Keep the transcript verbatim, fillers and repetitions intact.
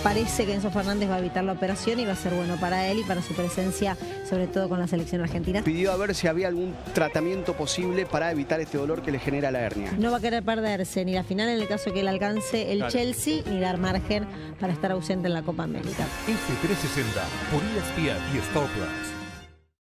parece que Enzo Fernández va a evitar la operación y va a ser bueno para él y para su presencia, sobre todo con la selección argentina. Pidió a ver si había algún tratamiento posible para evitar este dolor que le genera la hernia. No va a querer perderse ni la final en el caso que él alcance el Claro. Chelsea, ni dar margen para estar ausente en la Copa América. F trescientos sesenta por E S P N y Star Plus.